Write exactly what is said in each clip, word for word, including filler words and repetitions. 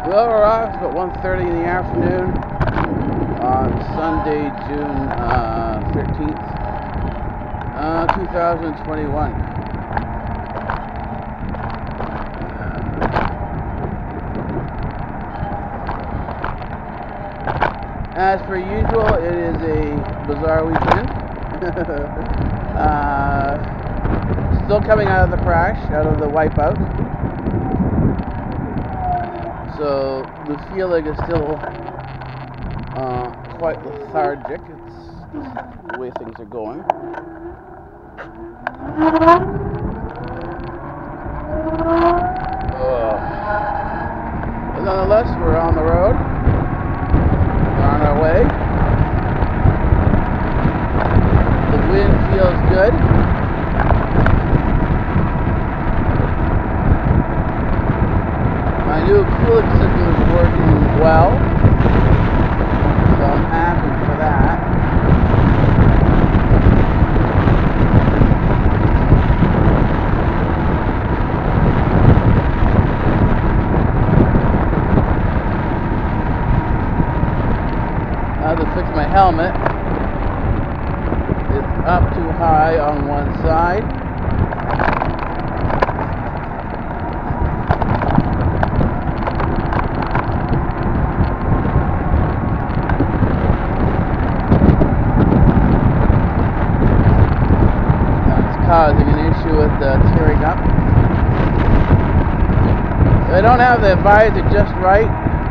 Well, we're off. It's about one thirty in the afternoon on Sunday, June uh, thirteenth, uh, two thousand twenty-one. As per usual, it is a bizarre weekend. uh, still coming out of the crash, out of the wipeout. So the feeling is still uh, quite lethargic. It's the way things are going. Uh, but nonetheless, we're on the road. We're on our way. The wind feels good. My new cooling system is working well, so I'm happy for that. Now to fix my helmet, it's up too high on one side. Causing an issue with uh, tearing up. I don't have the visor just right.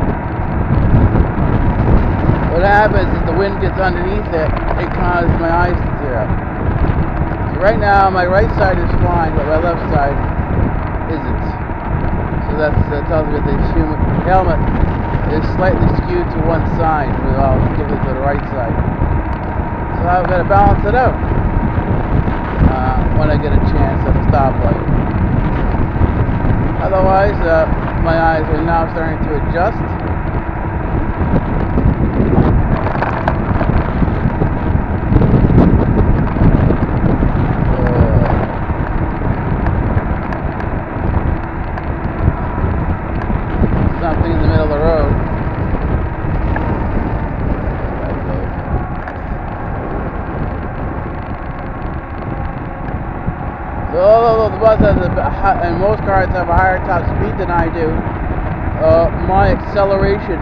What happens is the wind gets underneath it, it causes my eyes to tear up. So right now my right side is fine, but my left side isn't. So that's, that tells me that the helmet is slightly skewed to one side, well, particularly to the right side. So I've got to balance it out. Uh, when I get a chance at a stoplight. Otherwise, uh, my eyes are now starting to adjust. Uh, something in the middle of the road. So although the bus has a, and most cars have a higher top speed than I do, uh, my acceleration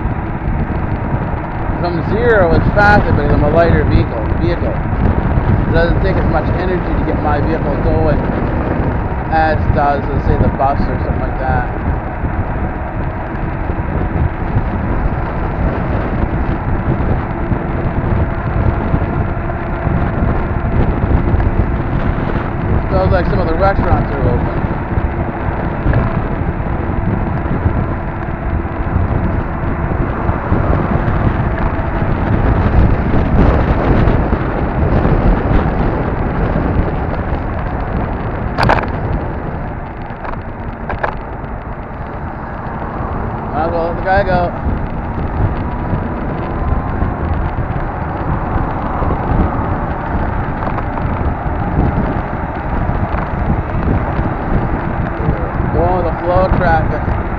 from zero is faster because I'm a lighter vehicle. Vehicle. It doesn't take as much energy to get my vehicle going as does, let's say, the bus or something like that. Smells like some of the restaurants are open. Might as well let the guy go. Flow of traffic.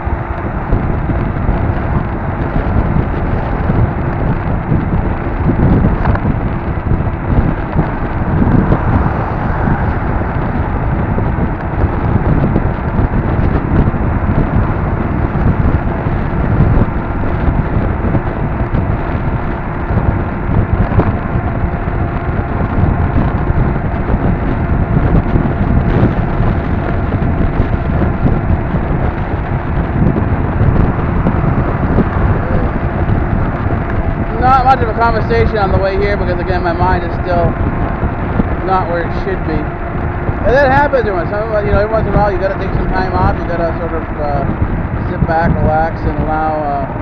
Not much of a conversation on the way here because, again, my mind is still not where it should be. And that happens every once in a while. You know, every once in a while you got to take some time off. You got to sort of uh, sit back, relax, and allow. Uh,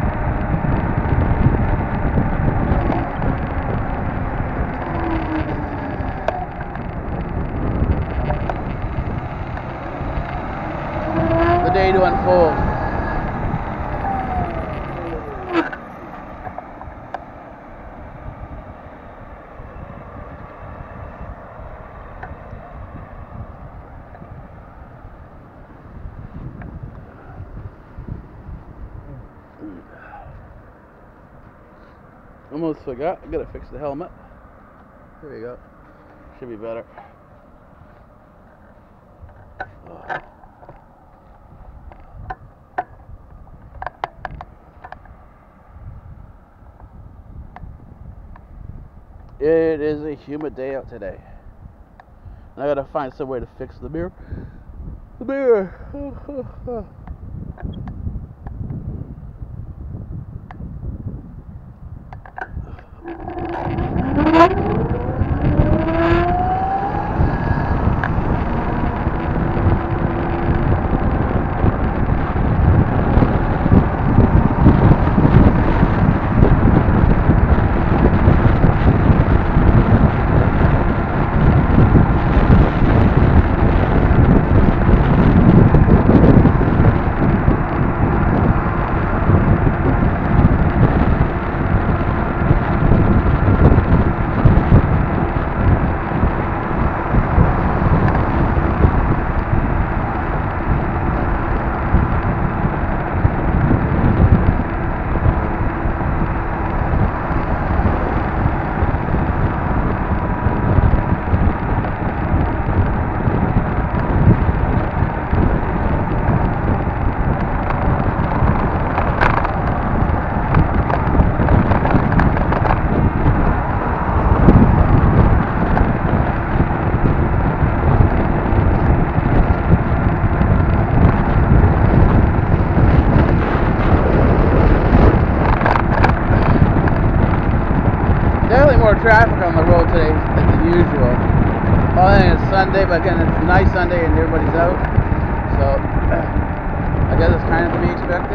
the day to unfold. Almost forgot. I gotta fix the helmet. There we go. Should be better. Oh. It is a humid day out today. And I gotta find some way to fix the mirror. The mirror. More traffic on the road today than usual. Well, I think it's Sunday, but again, it's a nice Sunday and everybody's out. So, I guess it's kind of to be expected.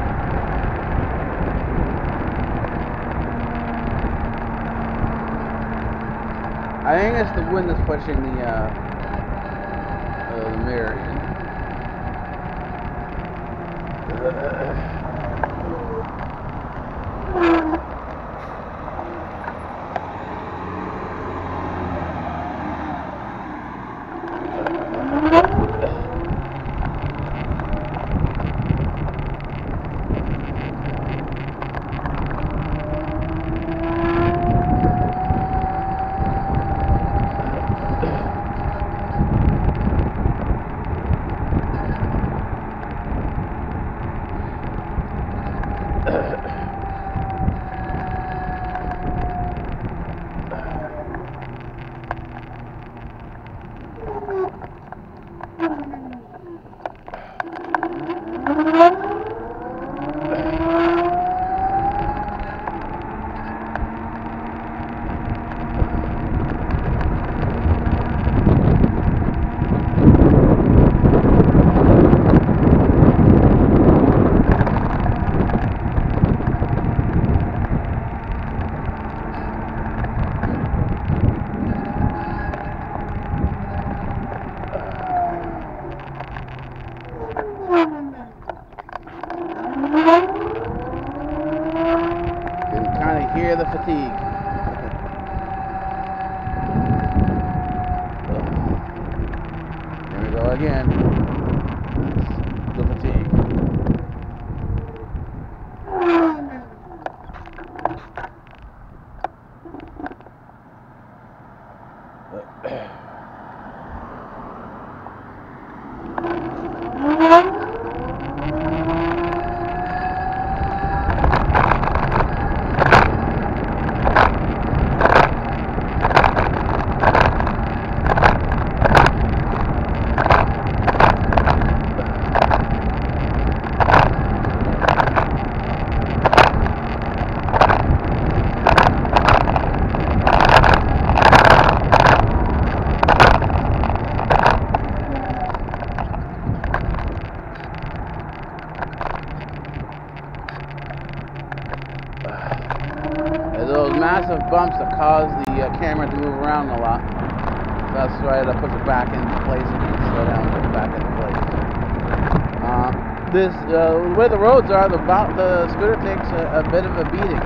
I think it's the wind that's pushing the, uh, uh, the mirror in. Hear the fatigue. There we go again. The fatigue. Massive bumps that cause the uh, camera to move around a lot. So that's why I push it back into place and slow down and put it back into place. Uh, this, uh, the way the roads are, the, the scooter takes a, a bit of a beating.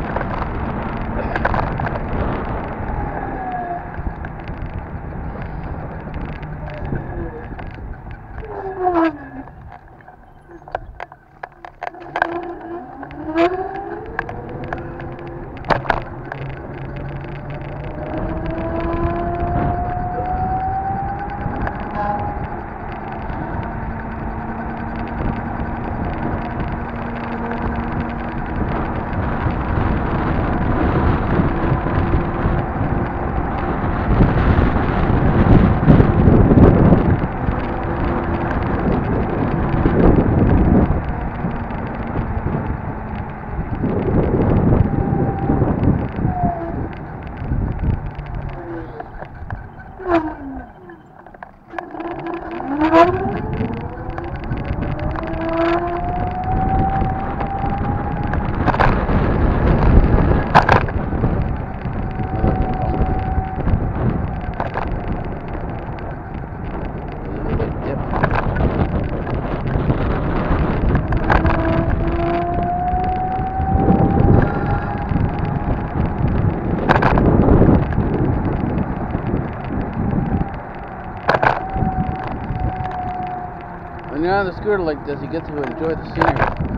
on the scooter like this, you get to enjoy the scenery.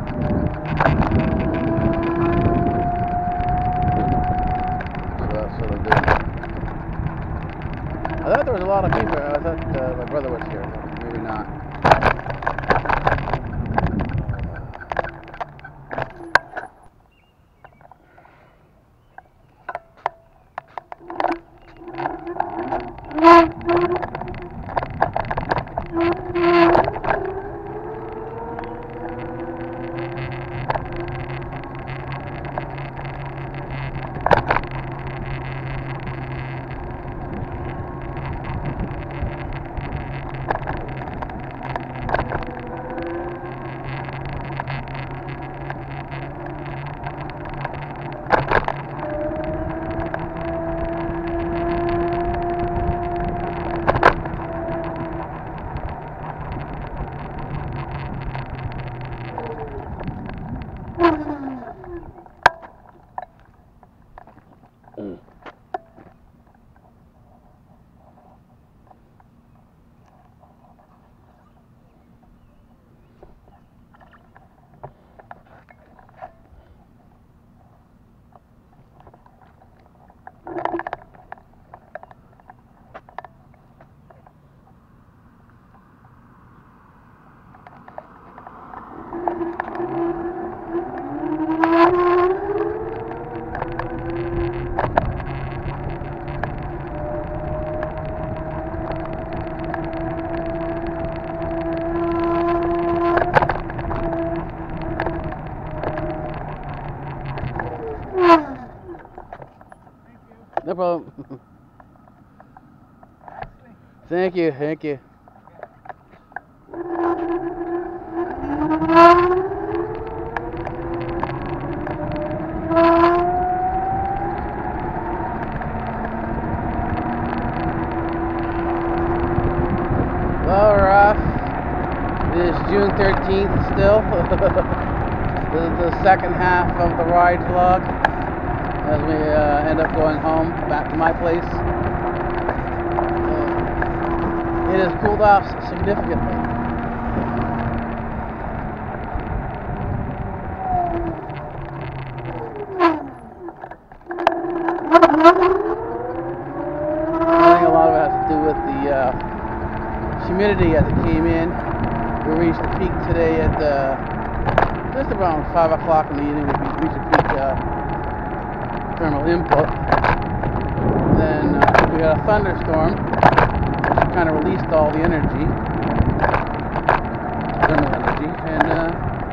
So that's what I'm doing. I thought there was a lot of people. I thought uh, my brother was here. Maybe not. Mm. No problem. Thank you, thank you. Well, we're off. It is June thirteenth still. This is the second half of the ride vlog as we uh, end up going home, back to my place. Uh, it has cooled off significantly. I think a lot of it has to do with the uh, humidity as it came in. We reached the peak today at uh, just around five o'clock in the evening. We reached the peak uh, thermal input. And then uh, we had a thunderstorm, which kind of released all the energy, thermal energy, and uh,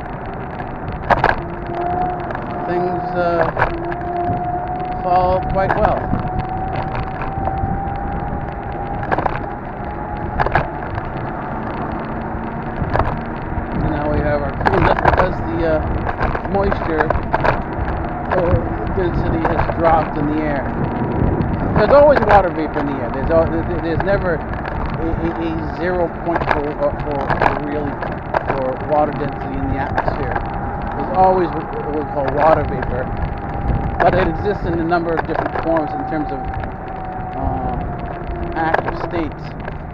things uh, followed quite well. And now we have our coolness because the uh, moisture uh, density has dropped in the air. There's always water vapor in the air. There's al there's never a, a, a zero point for, for, for really for water density in the atmosphere. There's always what we call water vapor, but it exists in a number of different forms in terms of uh, active states.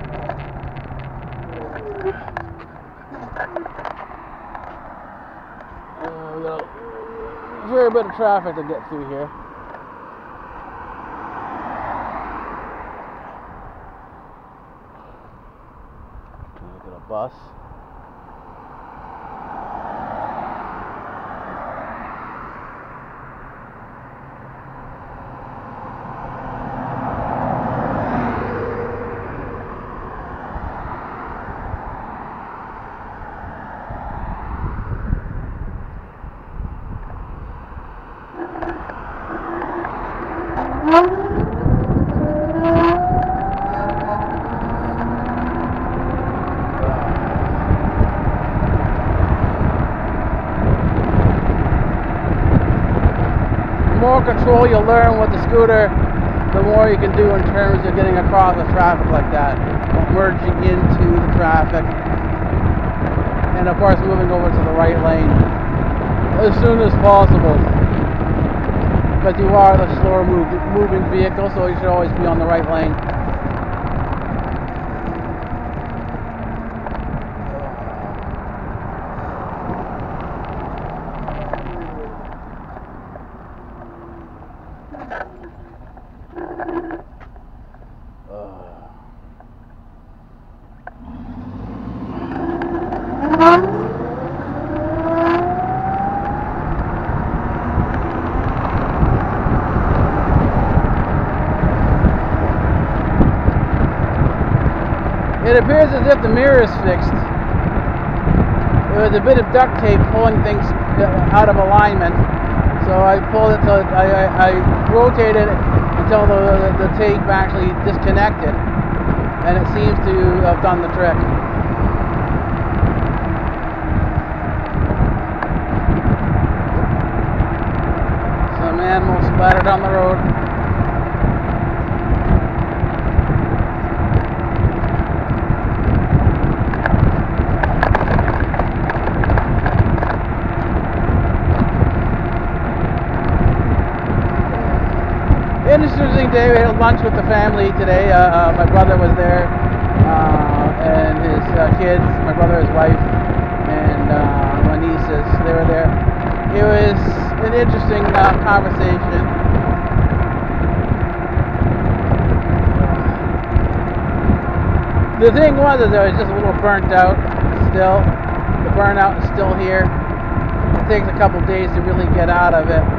Uh, we got a fair bit of traffic to get through here. Look at a bus. The more control you learn with the scooter, the more you can do in terms of getting across the traffic like that, merging into the traffic, and of course moving over to the right lane as soon as possible, because you are the slower move, moving vehicle, so you should always be on the right lane. It appears as if the mirror is fixed. It was a bit of duct tape pulling things out of alignment. So I pulled it, so I, I, I rotated it until the, the tape actually disconnected. And it seems to have done the trick. Some animals splattered on the road. Interesting day. We had lunch with the family today. Uh, uh, my brother was there, uh, and his uh, kids, my brother, his wife, and uh, my nieces, they were there. It was an interesting uh, conversation. The thing was is I was just a little burnt out still. The burnout is still here. It takes a couple days to really get out of it.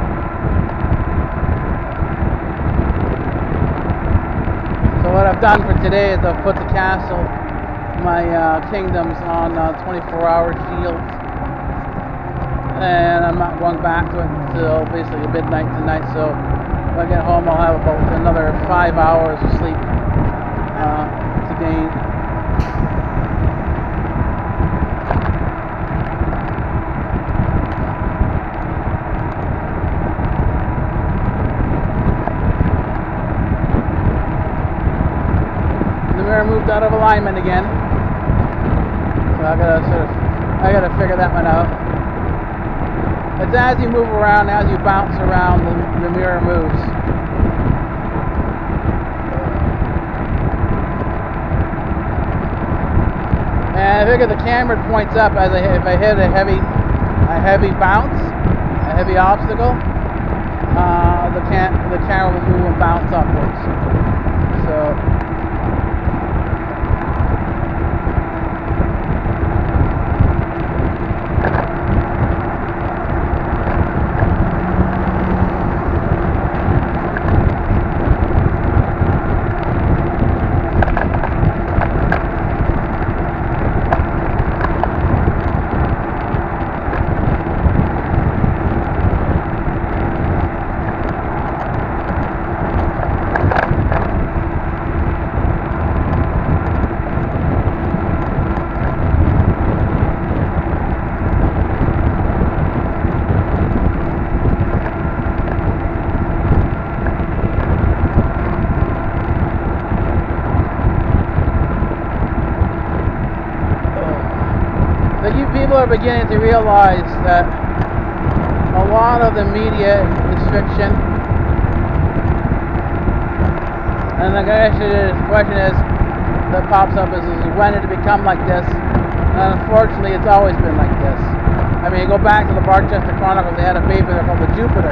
So what I've done for today is I've put the castle, my uh, kingdoms, on uh, twenty-four hour shields, and I'm not going back to it until basically midnight tonight. So when I get home, I'll have about another five hours of sleep uh, to gain. Moved out of alignment again, so I gotta sort of, I gotta figure that one out. It's as you move around, as you bounce around, the, the mirror moves. And I figure the camera points up as I if I hit a heavy, a heavy bounce, a heavy obstacle. Uh, the can the camera will move and bounce upwards. So. People are beginning to realize that a lot of the media is fiction, and the question is that pops up is, is when did it become like this? And unfortunately, it's always been like this. I mean, you go back to the Barchester Chronicles; they had a paper there called the Jupiter,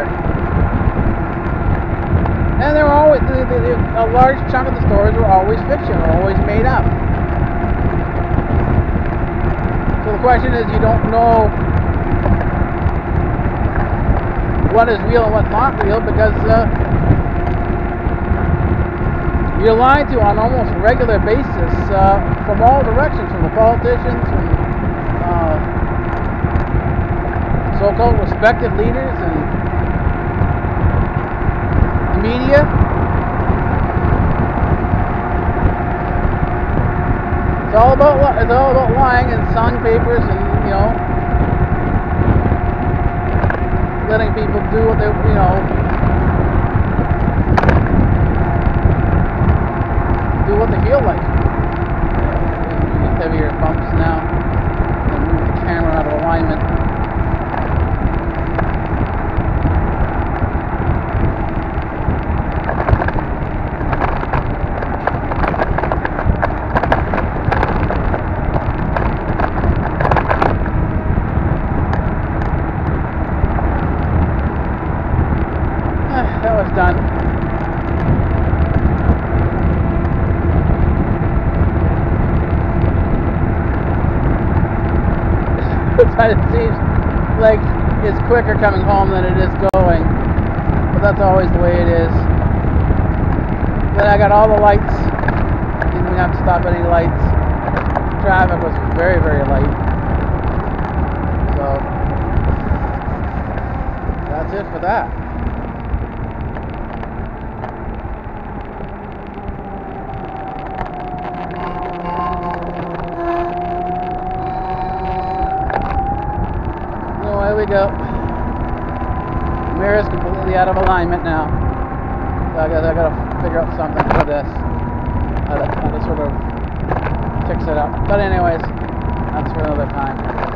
and they were always the, the, the, a large chunk of the stories were always fiction, were always made up. So the question is, you don't know what is real and what's not real because uh, you're lied to on almost a regular basis uh, from all directions, from the politicians, from uh, so-called respected leaders and the media. It's all about it's all about lying and selling papers and, you know, letting people do what they, you know, do what they feel like. Heavier bumps now. And move the camera out of alignment. That was done. It seems like it's quicker coming home than it is going, but that's always the way it is. Then I got all the lights, didn't even have to stop any lights. traffic was very, very light. So that's it for that. So there we go. The mirror is completely out of alignment now. So I guess I gotta figure out something for this. How to, how to sort of fix it up. But anyways, that's for another time.